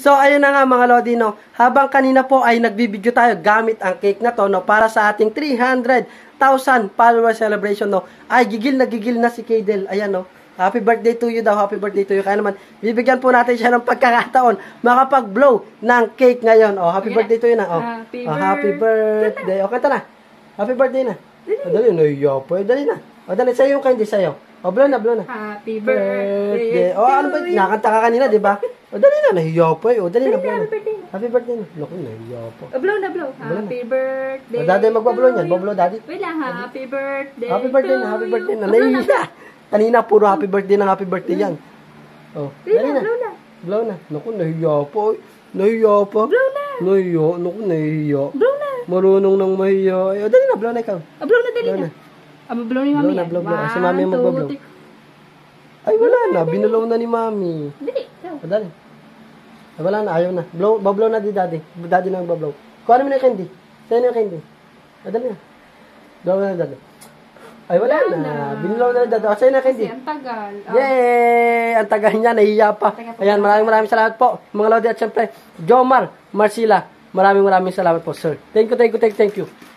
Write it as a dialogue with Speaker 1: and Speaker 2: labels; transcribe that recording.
Speaker 1: So, ayun na nga mga Lodi, no. Habang kanina po ay nagbibideo tayo gamit ang cake na to, no, para sa ating 300,000 follower celebration, no. Ay, gigil na si Kaydel. Ayan, no. Happy birthday to you daw, happy birthday to you. Kaya naman, bibigyan po natin siya ng pagkakataon makapag-blow ng cake ngayon. Oh, happy birthday to you na. Oh, happy birthday. O, kanta na. Happy birthday na. O, dali, nahiya po. Dali na. O, dali, sa'yo yung candy, sa'yo. O, blow na, blow na.
Speaker 2: Happy birthday.
Speaker 1: O, ano ba? Nakanta ka kanina, di ba? O, dali na, nahiya po. O, dali na, blow na. Happy birthday na. Naku, nahiya po.
Speaker 2: Blow na, blow. Happy birthday.
Speaker 1: O, daddy, magbablow niyan. Bablow, daddy.
Speaker 2: Wait lang, happy birthday.
Speaker 1: Happy birthday na, happy birthday na. Nahiya. Kanina, puro happy birthday ng happy birthday yan. Oh, dali na.
Speaker 2: Blow na.
Speaker 1: Blow na. Naku, nahiya po. Nahiya po.
Speaker 2: Blow na.
Speaker 1: Nahiya. Naku, nahiya.
Speaker 2: Blow na.
Speaker 1: Marunong nang mahiya. O, dali na, blow na ikaw.
Speaker 2: Blow na, dali na. Blow ni mami.
Speaker 1: Blow na. Si mami magbablow. Ay, wala na. Binulaw na ni mami.
Speaker 2: Dali.
Speaker 1: O, dali. Ay, wala na. Ayaw na. Bablow na di daddy. Daddy na magbablow. Kuha naman yung candy. Sa'yo na yung candy. O, dali na. Blow na daddy. Ay, wala na. Binulaw na daddy. O, sa'yo na candy.
Speaker 2: Kasi ang tagal.
Speaker 1: Yay! Ang tagal niya. Nahiya pa. Ayan, maraming salamat po. Mga Lodi at syempre, Jomar Marcila. Maraming salamat po, sir. Thank you.